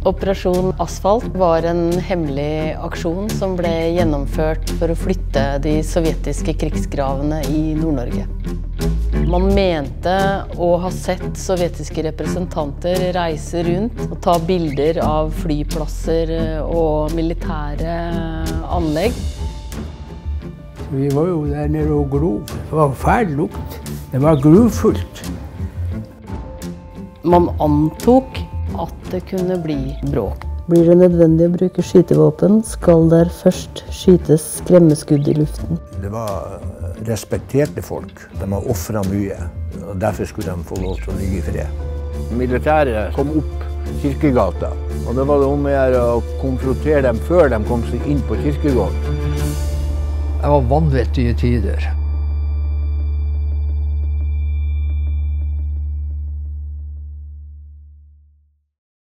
Operasjon Asfalt var en hemmelig aksjon som ble gjennomført for å flytte de sovjetiske krigsgravene i Nord-Norge. Man mente å ha sett sovjetiske representanter reise rundt og ta bilder av flyplasser og militære anlegg. Vi var jo der nede og grov. Det var fæl lukt. Det var gruvfullt. Man antok at det kunne bli bråk. Blir det nødvendig å bruke skytevåpen, skal der først skytes skremmeskudd i luften. Det var respekterte folk. De har offret mye, og derfor skulle de få lov til å ligge i fred. Militæret kom opp Kirkegata, og det var det om å gjøre å konfrontere dem før de kom seg inn på kirkegården. Det var vanvittige tider.